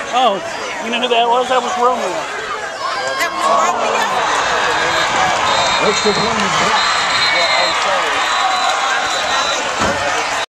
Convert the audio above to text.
Oh, you know who that was? That was Romeo. That was Romeo? Extra point is blocked.